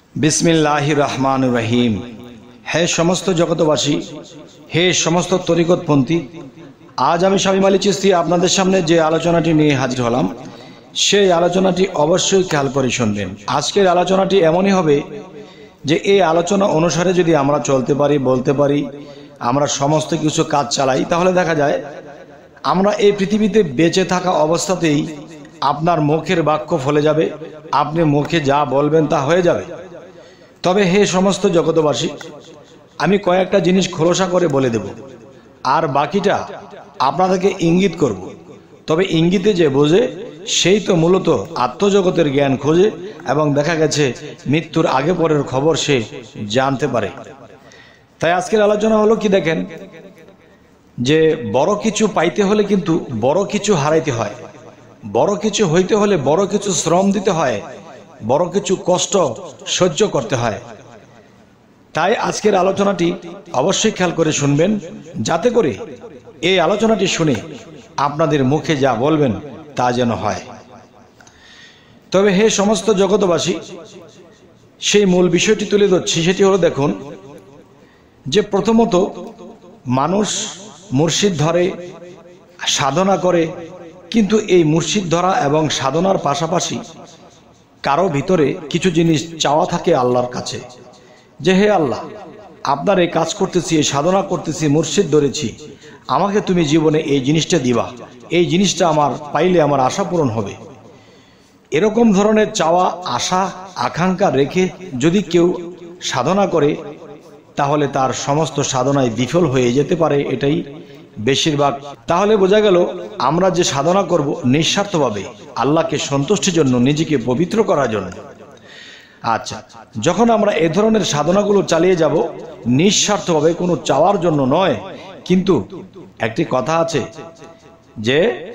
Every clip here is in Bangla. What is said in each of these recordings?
बिस्मिल्लाहिर रहमानिर रहीम। हे समस्त जगतबासी, हे समस्त तरिकतपंथी, आज आमी शामीम आলী চিশতি আপনাদের সামনে যে আলোচনাটি নিয়ে হাজির হলাম সেই আলোচনাটি অবশ্যই খেয়াল করে শুনবেন। আজকের আলোচনাটি এমনই হবে যে এই আলোচনা অনুসারে যদি আমরা চলতে পারি, বলতে পারি, আমরা সমস্ত কিছু কাজ চালাই, তাহলে দেখা যায় আমরা এই পৃথিবীতে বেঁচে থাকা অবস্থাতেই আপনার মুখের বাক্য ফলে যাবে, আপনি মুখে যা বলবেন তা হয়ে যাবে। তবে হে সমস্ত জগতবাসী, আমি কয়েকটা জিনিস খোলসা করে বলে দেব, আর বাকিটা আপনাদেরকে ইঙ্গিত করব। তবে ইঙ্গিতে যে বোঝে সেই তো মূলত আত্মজগতের জ্ঞান খোঁজে এবং দেখা গেছে মৃত্যুর আগে পরের খবর সে জানতে পারে। তাই আজকের আলোচনা হলো কি, দেখেন যে বড় কিছু পাইতে হলে কিন্তু বড় কিছু হারাইতে হয়, বড় কিছু হইতে হলে বড় কিছু শ্রম দিতে হয়, বড় কিছু কষ্ট সহ্য করতে হয়। তাই আজকের আলোচনাটি অবশ্যই খেয়াল করে শুনবেন, যাতে করে এই আলোচনাটি শুনে আপনাদের মুখে যা বলবেন তা যেন হয়। তবে হে সমস্ত জগতবাসী, সেই মূল বিষয়টি তুলে ধরছি, সেটি হলো দেখুন যে প্রথমত মানুষ মুর্শিদ ধরে, সাধনা করে, কিন্তু এই মুর্শিদ ধরা এবং সাধনার পাশাপাশি কারো ভিতরে কিছু জিনিস চাওয়া থাকে আল্লাহর কাছে, যে হে আল্লাহ, আপনার এই কাজ করতেছি, এই সাধনা করতেছি, মুর্শিদ ধরেছি, আমাকে তুমি জীবনে এই জিনিসটা দিবা, এই জিনিসটা আমার পাইলে আমার আশা পূরণ হবে। এরকম ধরনের চাওয়া, আশা, আকাঙ্ক্ষা রেখে যদি কেউ সাধনা করে, তাহলে তার সমস্ত সাধনায় বিফল হয়ে যেতে পারে, এটাই বেশিরভাগ। তাহলে বোঝা গেল আমরা যে সাধনা করব নিঃস্বার্থভাবে, আল্লাহকে সন্তুষ্টির জন্য, নিজেকে পবিত্র করার জন্য। আচ্ছা, যখন আমরা এ ধরনের সাধনাগুলো চালিয়ে যাব নিঃস্বার্থভাবে, কোনো চাওয়ার জন্য নয়, কিন্তু একটি কথা আছে যে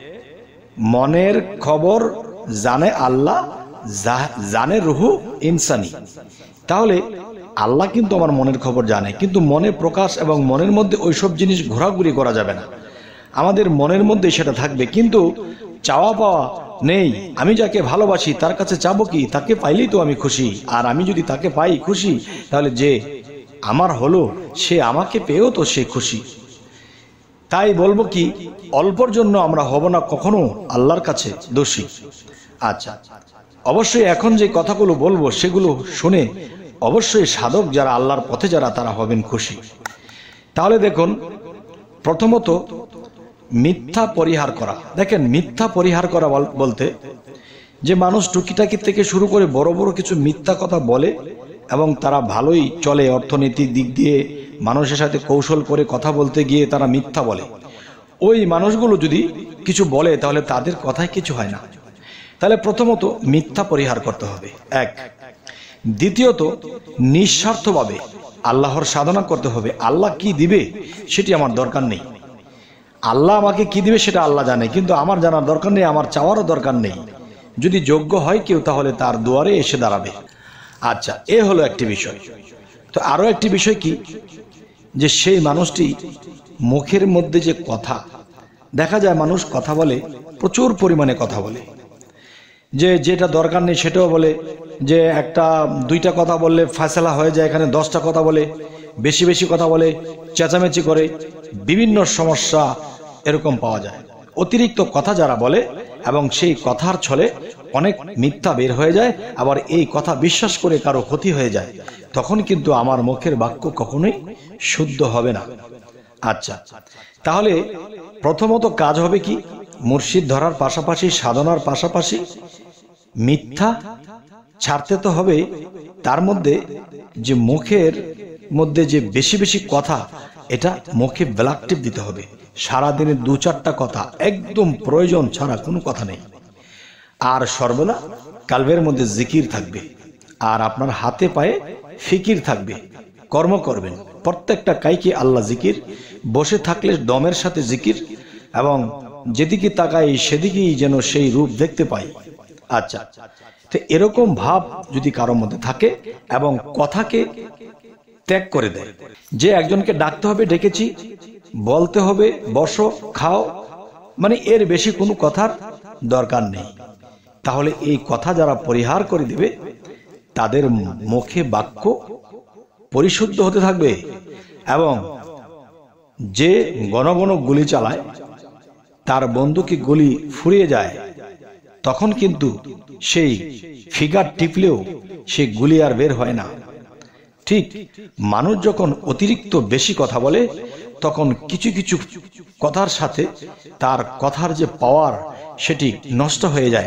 মনের খবর জানে আল্লাহ, জানে রুহু ইনসানি। তাহলে আল্লাহ কিন্তু আমার মনের খবর জানে, কিন্তু মনে প্রকাশ এবং মনের মধ্যে ওইসব জিনিস ঘোরাঘুরি করা যাবে না, আমাদের মনের মধ্যে সেটা থাকবে, কিন্তু চাওয়া পাওয়া নেই। আমি যাকে ভালোবাসি তার কাছে চাবো কি, তাকে পাইলেই তো আমি খুশি, আর আমি যদি তাকে পাই খুশি, তাহলে যে আমার হলো সে আমাকে পেয়েও তো সে খুশি। তাই বলবো কি, অল্পর জন্য আমরা হব না কখনো আল্লাহর কাছে দোষী। আচ্ছা, অবশ্যই এখন যে কথাগুলো বলবো সেগুলো শুনে অবশ্যই সাধক যারা, আল্লাহর পথে যারা, তারা হবেন খুশি। তাহলে দেখুন, প্রথমত মিথ্যা পরিহার করা। দেখেন, মিথ্যা পরিহার করা বলতে যে মানুষ টুকিটাকি থেকে শুরু করে বড় বড় কিছু মিথ্যা কথা বলে এবং তারা ভালোই চলে, অর্থনৈতিক দিক দিয়ে মানুষের সাথে কৌশল করে কথা বলতে গিয়ে তারা মিথ্যা বলে, ওই মানুষগুলো যদি কিছু বলে তাহলে তাদের কথায় কিছু হয় না। তাহলে প্রথমত মিথ্যা পরিহার করতে হবে, এক। দ্বিতীয়ত নিঃস্বার্থভাবে আল্লাহর সাধনা করতে হবে। আল্লাহ কি দিবে সেটি আমার দরকার নেই, আল্লাহ আমাকে কি দিবে সেটা আল্লাহ জানে, কিন্তু আমার জানার দরকার নেই, আমার চাওয়ারও দরকার নেই। যদি যোগ্য হয় কেউ, তাহলে তার দুয়ারে এসে দাঁড়াবে। আচ্ছা, এ হলো একটি বিষয়। তো আরো একটি বিষয় কি, যে সেই মানুষটি মুখের মধ্যে যে কথা, দেখা যায় মানুষ কথা বলে, প্রচুর পরিমাণে কথা বলে, যে যেটা দরকার নেই সেটাও বলে, যে একটা দুইটা কথা বললে ফয়সালা হয়ে যায়, এখানে 10টা কথা বলে, বেশি বেশি কথা বলে, চেঁচামেচি করে, বিভিন্ন সমস্যা এরকম পাওয়া যায়। অতিরিক্ত কথা যারা বলে এবং সেই কথার ছলে অনেক মিথ্যা বের হয়ে যায়, আবার এই কথা বিশ্বাস করে কারো ক্ষতি হয়ে যায়, তখন কিন্তু আমার মুখের বাক্য কখনোই শুদ্ধ হবে না। আচ্ছা, তাহলে প্রথমত কাজ হবে কি, মুর্শিদ ধরার পাশাপাশি, সাধনার পাশাপাশি মিথ্যা ছাড়তে তো হবে। তার মধ্যে যে মুখের মধ্যে যে বেশি বেশি কথা, এটা মুখে ব্ল্যাক টিপ দিতে হবে। সারাদিনে 2-4টা কথা, একদম প্রয়োজন ছাড়া কোনো কথা নেই। আর সর্বদা কালবের মধ্যে জিকির থাকবে, আর আপনার হাতে পায়ে ফিকির থাকবে, কর্ম করবেন, প্রত্যেকটা কাইকে আল্লাহ জিকির, বসে থাকলে দমের সাথে জিকির, এবং যেদিকে তাকাই সেদিকেই যেন সেই রূপ দেখতে পাই। আচ্ছা, তো এরকম ভাব যদি কারোর মধ্যে থাকে এবং কথাকে ত্যাগ করে দেয়, যে একজনকে ডাকতে হবে ডেকেছি, বলতে হবে বসো খাও, মানে এর বেশি কোনো কথার দরকার নেই, তাহলে এই কথা যারা পরিহার করে দিবে তাদের মুখে বাক্য পরিশুদ্ধ হতে থাকবে, এবং যে ঘন ঘন গুলি চালায় তার বন্দুকে গুলি ফুরিয়ে যায়, তখন কিন্তু সেই ফিগার টিপলেও সেই গুলি আর বের হয় না। ঠিক মানুষ যখন অতিরিক্ত বেশি কথা বলে, তখন কিছু কিছু কথার সাথে তার কথার যে পাওয়ার সেটি নষ্ট হয়ে যায়,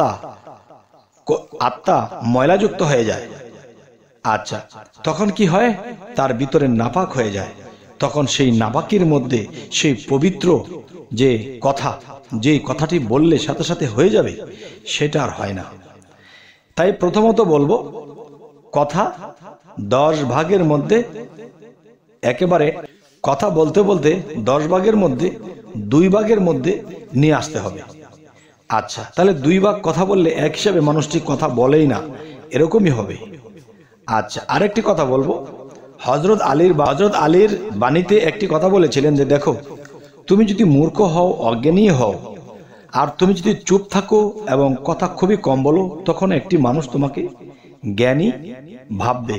আত্মা ময়লাযুক্ত হয়ে যায়। আচ্ছা, তখন কি হয়? তার ভিতরে নাপাক হয়ে যায়। তখন সেই নাপাকের মধ্যে সেই পবিত্র যে কথা, যে কথাটি বললে সাথে সাথে হয়ে যাবে, সেটা আর হয় না। তাই প্রথমত বলবো, কথা 10 ভাগের মধ্যে একেবারে কথা বলতে বলতে 10 ভাগের মধ্যে 2 ভাগের মধ্যে নিয়ে আসতে হবে। আচ্ছা, তাহলে 2 ভাগ কথা বললে এক হিসাবে মানুষটি কথা বলেই না, এরকমই হবে। আচ্ছা, আরেকটি কথা বলবো, হযরত আলীর বাণীতে একটি কথা বলেছিলেন যে দেখো, তুমি যদি মূর্খ হও, অজ্ঞানী হও, আর তুমি যদি চুপ থাকো এবং কথা খুবই কম বলো, তখন একটি মানুষ তোমাকে জ্ঞানী ভাববে।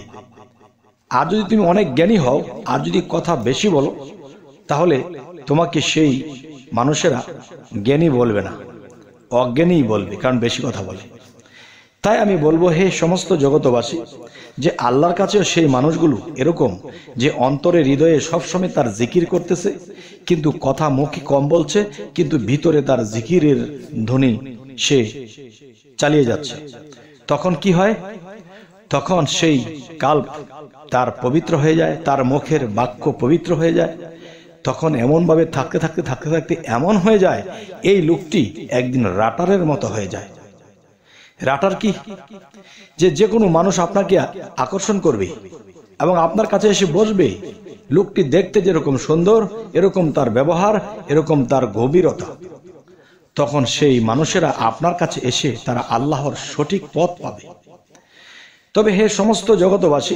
আর যদি তুমি অনেক জ্ঞানী হও আর যদি কথা বেশি বলো, তাহলে তোমাকে সেই মানুষেরা জ্ঞানী বলবে না, অজ্ঞানীই বলবে, কারণ বেশি কথা বলে। তাই আমি বলবো, হে সমস্ত জগতবাসী, যে আল্লাহর কাছেও সেই মানুষগুলো এরকম যে অন্তরে হৃদয়ে সবসময় তার জিকির করতেছে, কিন্তু কথা মুখে কম বলছে, কিন্তু ভিতরে তার জিকিরের ধ্বনি সে চালিয়ে যাচ্ছে। তখন কি হয়? তখন সেই কাল্প তার পবিত্র হয়ে যায়, তার মুখের বাক্য পবিত্র হয়ে যায়। তখন এমনভাবে থাকতে থাকতে থাকতে থাকতে এমন হয়ে যায়, এই লোকটি একদিন রাটারের মতো হয়ে যায়। রাটার কি? যে কোনো মানুষ আপনাকে আকর্ষণ করবে এবং আপনার কাছে এসে বসবে। লোকটি দেখতে যেরকম সুন্দর, এরকম তার ব্যবহার, এরকম তার গভীরতা। তখন সেই মানুষেরা আপনার কাছে এসে তারা আল্লাহর সঠিক পথ পাবে। তবে হে সমস্ত জগতবাসী,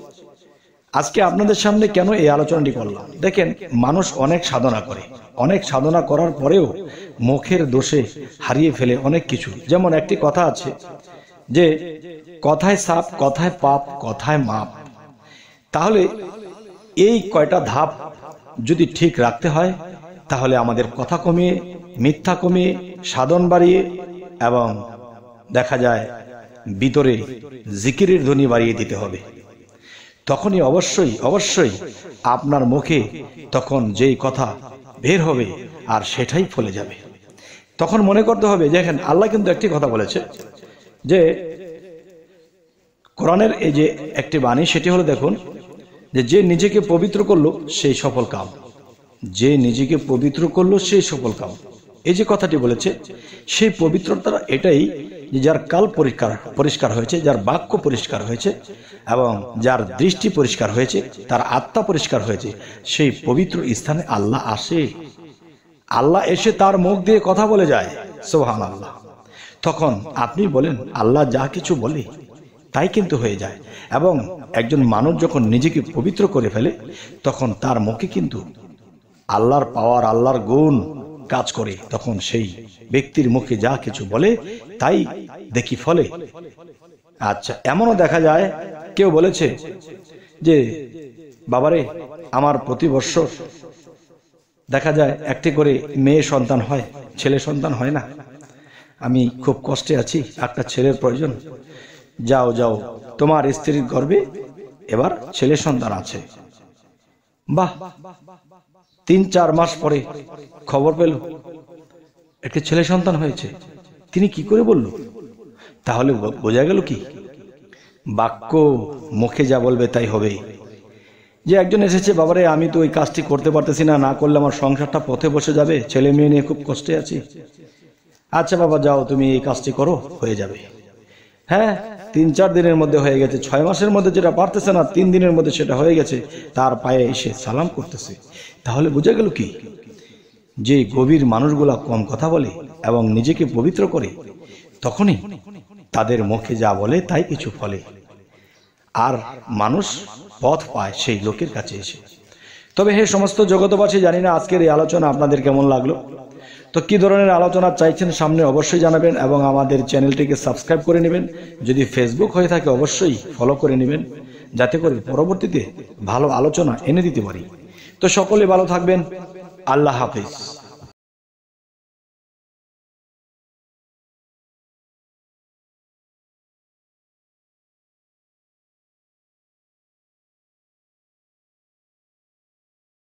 আজকে আপনাদের সামনে কেন এই আলোচনাটি করলাম? দেখেন, মানুষ অনেক সাধনা করে, অনেক সাধনা করার পরেও মুখের দোষে হারিয়ে ফেলে অনেক কিছু। যেমন একটি কথা আছে যে কথায় সাপ, কথায় পাপ, কথায় মাপ। তাহলে এই কয়টা ধাপ যদি ঠিক রাখতে হয়, তাহলে আমাদের কথা কমিয়ে, মিথ্যা কমিয়ে, সাধন বাড়িয়ে, এবং দেখা যায় ভিতরে জিকিরের ধ্বনি বাড়িয়ে দিতে হবে। তখনই অবশ্যই অবশ্যই আপনার মুখে তখন যেই কথা বের হবে আর সেটাই ফলে যাবে। তখন মনে করতে হবে, দেখেন আল্লাহ কিন্তু একটি কথা বলেছে যে কোরআনের এই যে একটি বাণী, সেটি হলো দেখুন যে নিজেকে পবিত্র করলো সেই সফল কাম, যে নিজেকে পবিত্র করলো সেই সফল কাম। এই যে কথাটি বলেছে, সেই পবিত্রতা এটাই যে যার কাল পরিষ্কার হয়েছে, যার বাক্য পরিষ্কার হয়েছে, এবং যার দৃষ্টি পরিষ্কার হয়েছে, তার আত্মা পরিষ্কার হয়েছে, সেই পবিত্র স্থানে আল্লাহ আসে। আল্লাহ এসে তার মুখ দিয়ে কথা বলে যায়, সুবহানাল্লাহ। তখন আপনি বলেন, আল্লাহ যা কিছু বলে তাই কিন্তু হয়ে যায়। এবং একজন মানুষ যখন নিজেকে পবিত্র করে ফেলে, তখন তার মুখে কিন্তু আল্লাহর পাওয়ার, আল্লাহর গুণ কাজ করে। তখন সেই ব্যক্তির মুখে যা কিছু বলে তাই দেখি ফলে। আচ্ছা, এমনও দেখা যায় কেউ বলেছে যে বাবারে, আমার প্রতি বছর দেখা যায় একটি করে মেয়ে সন্তান হয়, ছেলে সন্তান হয় না। আমি খুব কষ্টে আছি, একটা ছেলের প্রয়োজন। যাও যাও, তোমার স্ত্রীর গর্ভে এবার ছেলে সন্তান আছে। বাহ, 3-4 মাস পরে খবর পেল একটি ছেলে সন্তান হয়েছে। তিনি কি করে বলল? তাহলে বোঝা গেল কি? বাক্য মুখে যা বলবে তাই হবে। যে একজন এসেছে, বাবারে আমি তো ওই কাজটি করতে পারতেছি না, না করলে আমার সংসারটা পথে বসে যাবে, ছেলে মেয়ে নিয়ে খুব কষ্টে আছি। আচ্ছা বাবা, যাও তুমি এই কাজটি করো, হয়ে যাবে। হ্যাঁ, 3-4 দিনের মধ্যে হয়ে গেছে। 6 মাসের মধ্যে যেটা পারতেছে না, 3 দিনের মধ্যে সেটা হয়ে গেছে। তার পায়ে এসে সালাম করতেছে। তাহলে বোঝা গেল কি? যে গভীর মানুষগুলা কম কথা বলে এবং নিজেকে পবিত্র করে, তখনই তাদের মুখে যা বলে তাই কিছু ফলে, আর মানুষ পথ পায় সেই লোকের কাছে এসে। তবে হে সমস্ত জগতবাসী, জানি না আজকের এই আলোচনা আপনাদের কেমন লাগলো। তো কি ধরনের আলোচনা চাইছেন সামনে অবশ্যই জানাবেন এবং আমাদের চ্যানেলটিকে সাবস্ক্রাইব করে নেবেন। যদি ফেসবুক হয়ে থাকে অবশ্যই ফলো করে নেবেন, যাতে করে পরবর্তীতে ভালো আলোচনা এনে দিতে পারি। তো সকলে ভালো থাকবেন। আল্লাহ হাফেজ।